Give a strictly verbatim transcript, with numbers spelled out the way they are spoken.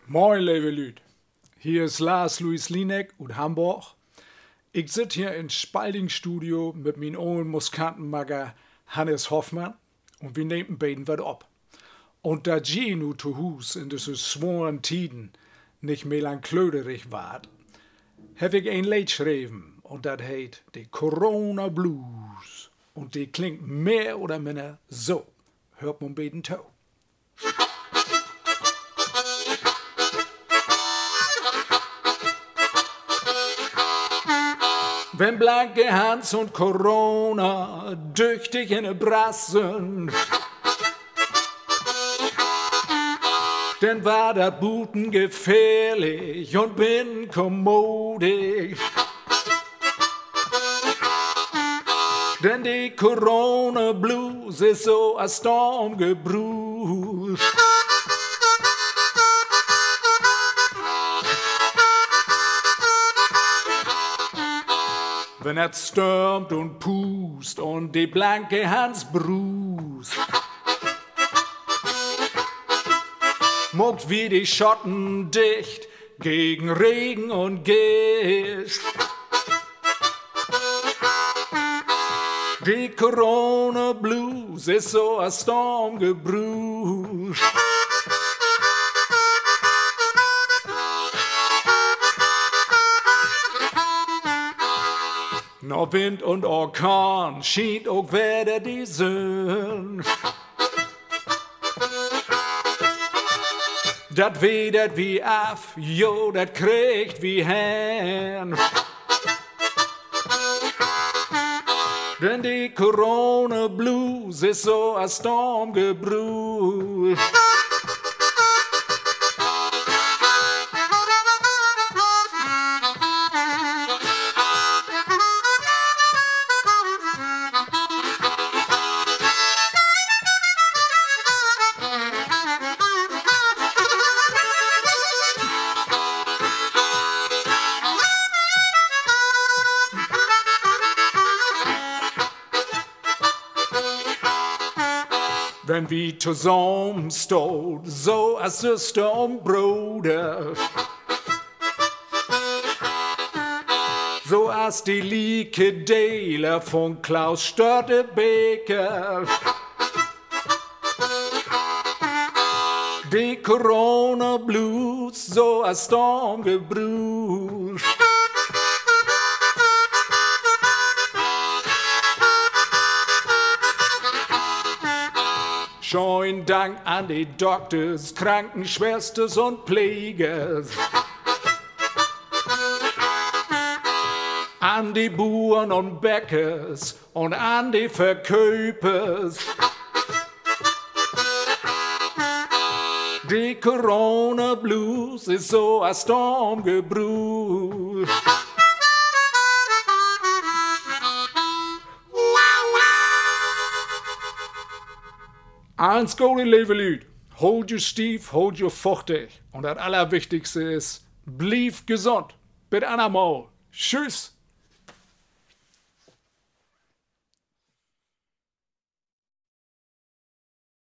Moin, lieve Lüd. Hier ist Lars Louis Lienek aus Hamburg. Ich sitze hier im Spalding-Studio mit meinem own Muskantenmager Hannes Hoffmann und wir nehmen beiden was ab. Und da je nu zu Hus in diese schworen Tiden nicht melancholisch ward, hab ich ein Lied geschrieben und das heißt die Corona Blues. Und die klingt mehr oder minder so. Hört man beiden zu. Wenn blanke Hans und Corona düchtig in de Brassen, denn war das Buten gefährlich und bin kommodig. Denn die Corona Blues ist so a Stormgebrus. Wenn es stürmt und pust und die blanke Hans brust, muckt wie die Schotten dicht gegen Regen und Gischt. Die Corona Blues ist so a Stormgebrus. Noch Wind und Orkan schied auch wieder die Sonne. Dat wedert wie af, jo, dat kriegt wie Hen. Denn die Corona Blues ist so a Stormgebrus. Wenn wir zusammenstehen, so als Schwester und Bruder, so als die Lieke-Dealer von Klaus Störtebeker. Die Corona Blues, so als Stormgebrus. Schön Dank an die Doktors, Krankenschwesters und Pflegers. An die Bauern und Bäckers und an die Verkäufers. Die Corona Blues ist so a Stormgebrus. Eins Gute, lieve Lüd. Hold you stief, hold you fuchtig. Und das Allerwichtigste ist, blieb gesund. Bis andermal. Tschüss.